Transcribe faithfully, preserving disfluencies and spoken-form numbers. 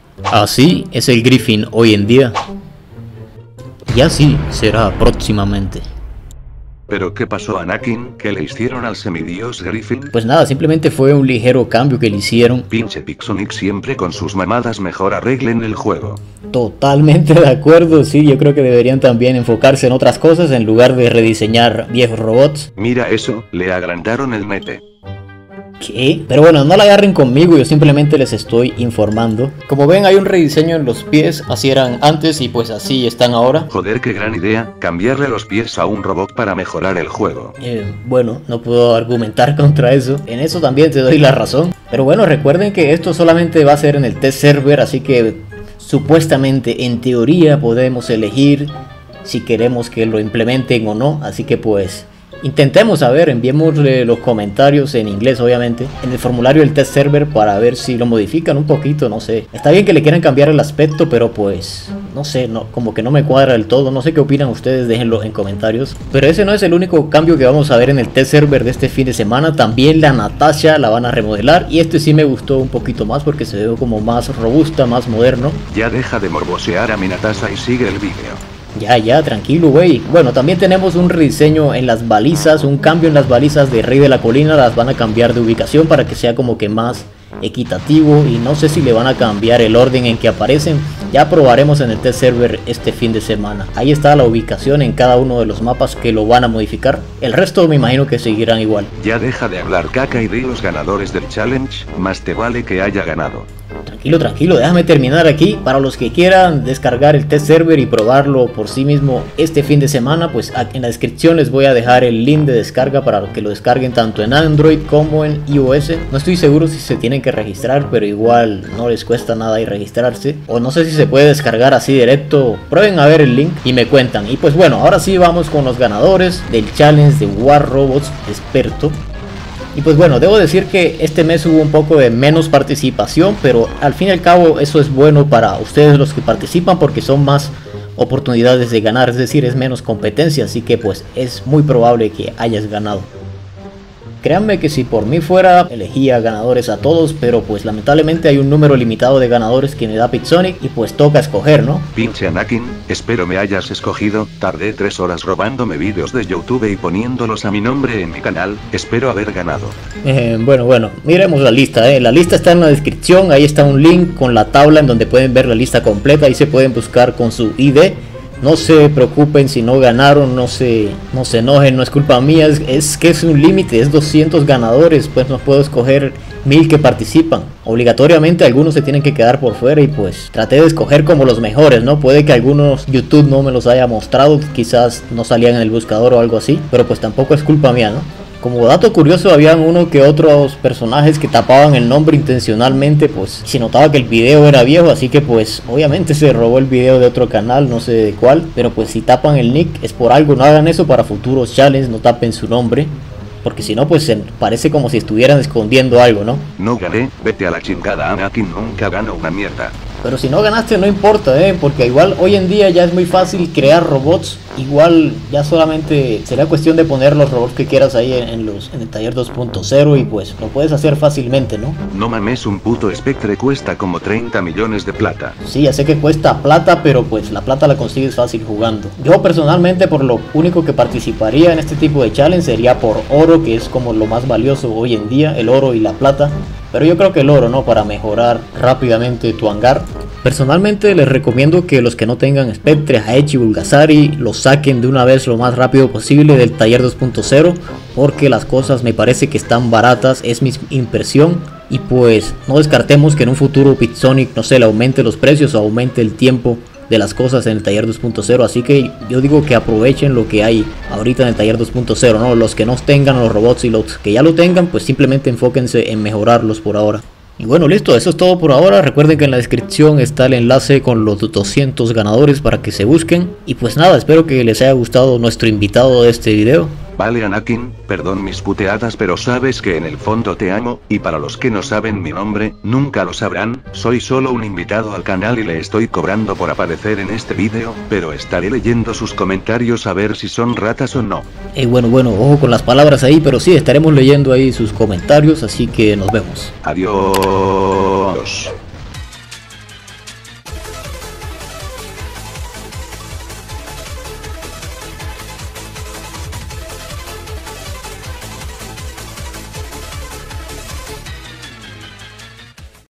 Así es el Griffin hoy en día. Y así será próximamente. ¿Pero qué pasó a Anakin? ¿Qué le hicieron al semidios Griffin? Pues nada, simplemente fue un ligero cambio que le hicieron. Pinche Pixonic siempre con sus mamadas, mejor arreglen el juego. Totalmente de acuerdo, sí, yo creo que deberían también enfocarse en otras cosas en lugar de rediseñar viejos robots. Mira eso, le agrandaron el mete. ¿Qué? Pero bueno, no la agarren conmigo, yo simplemente les estoy informando. Como ven, hay un rediseño en los pies, así eran antes y pues así están ahora. Joder, qué gran idea, cambiarle los pies a un robot para mejorar el juego. Eh, bueno, no puedo argumentar contra eso, en eso también te doy la razón. Pero bueno, recuerden que esto solamente va a ser en el test server, así que supuestamente, en teoría, podemos elegir si queremos que lo implementen o no, así que pues... intentemos a ver, enviémosle los comentarios en inglés obviamente en el formulario del test server para ver si lo modifican un poquito, no sé. Está bien que le quieran cambiar el aspecto, pero pues no sé, no, como que no me cuadra del todo. No sé qué opinan ustedes, déjenlo en comentarios. Pero ese no es el único cambio que vamos a ver en el test server de este fin de semana. También la Natasha la van a remodelar y este sí me gustó un poquito más porque se ve como más robusta, más moderno. Ya deja de morbosear a mi Natasha y sigue el vídeo. Ya, ya, tranquilo, güey. Bueno, también tenemos un rediseño en las balizas, un cambio en las balizas de Rey de la Colina. Las van a cambiar de ubicación para que sea como que más equitativo. Y no sé si le van a cambiar el orden en que aparecen. Ya probaremos en el test server este fin de semana. Ahí está la ubicación en cada uno de los mapas que lo van a modificar. El resto me imagino que seguirán igual. Ya deja de hablar caca y di los ganadores del challenge, más te vale que haya ganado. Tranquilo, tranquilo, déjame terminar aquí. Para los que quieran descargar el test server y probarlo por sí mismo este fin de semana, pues en la descripción les voy a dejar el link de descarga para que lo descarguen tanto en Android como en iOS. No estoy seguro si se tienen que registrar, pero igual no les cuesta nada ahí registrarse. O no sé si se puede descargar así directo. Prueben a ver el link y me cuentan. Y pues bueno, ahora sí vamos con los ganadores del challenge de War Robots Experto. Y pues bueno, debo decir que este mes hubo un poco de menos participación, pero al fin y al cabo eso es bueno para ustedes los que participan porque son más oportunidades de ganar, es decir, es menos competencia, así que pues es muy probable que hayas ganado. Créanme que si por mí fuera, elegía ganadores a todos, pero pues lamentablemente hay un número limitado de ganadores que me da Pixonic y pues toca escoger, ¿no? Pinche Anakin, espero me hayas escogido. Tardé tres horas robándome vídeos de YouTube y poniéndolos a mi nombre en mi canal, espero haber ganado. Eh, bueno, bueno, miremos la lista, ¿eh? La lista está en la descripción, ahí está un link con la tabla en donde pueden ver la lista completa, ahí se pueden buscar con su I D. No se preocupen si no ganaron, no se, no se enojen, no es culpa mía, es, es que es un límite, es doscientos ganadores, pues no puedo escoger mil que participan. Obligatoriamente algunos se tienen que quedar por fuera y pues traté de escoger como los mejores, ¿no? Puede que algunos YouTube no me los haya mostrado, quizás no salían en el buscador o algo así, pero pues tampoco es culpa mía, ¿no? Como dato curioso, habían uno que otros personajes que tapaban el nombre intencionalmente, pues se notaba que el video era viejo, así que pues obviamente se robó el video de otro canal, no sé de cuál, pero pues si tapan el nick es por algo, no hagan eso para futuros challenges, no tapen su nombre, porque si no pues se parece como si estuvieran escondiendo algo, ¿no? No gané, vete a la chingada, Anakin nunca gana una mierda. Pero si no ganaste no importa, eh, porque igual hoy en día ya es muy fácil crear robots. Igual ya solamente será cuestión de poner los robots que quieras ahí en, en, los, en el taller dos punto cero y pues lo puedes hacer fácilmente, ¿no? No mames, un puto Spectre cuesta como treinta millones de plata. Sí, ya sé que cuesta plata, pero pues la plata la consigues fácil jugando. Yo personalmente por lo único que participaría en este tipo de challenge sería por oro, que es como lo más valioso hoy en día, el oro y la plata. Pero yo creo que el oro, ¿no? Para mejorar rápidamente tu hangar. Personalmente les recomiendo que los que no tengan Spectre, Haechi, Bulgasari los saquen de una vez lo más rápido posible del taller dos punto cero, porque las cosas me parece que están baratas, es mi impresión. Y pues no descartemos que en un futuro Pixonic, no sé, le aumente los precios o aumente el tiempo de las cosas en el taller dos punto cero, así que yo digo que aprovechen lo que hay ahorita en el taller dos punto cero, ¿no? Los que no tengan los robots y los que ya lo tengan, pues simplemente enfóquense en mejorarlos por ahora. Y bueno, listo, eso es todo por ahora. Recuerden que en la descripción está el enlace con los doscientos ganadores para que se busquen. Y pues nada, espero que les haya gustado nuestro invitado de este video. Vale Anakin, perdón mis puteadas, pero sabes que en el fondo te amo, y para los que no saben mi nombre, nunca lo sabrán, soy solo un invitado al canal y le estoy cobrando por aparecer en este vídeo, pero estaré leyendo sus comentarios a ver si son ratas o no. Y eh, bueno, bueno, ojo con las palabras ahí, pero sí, estaremos leyendo ahí sus comentarios, así que nos vemos. Adiós.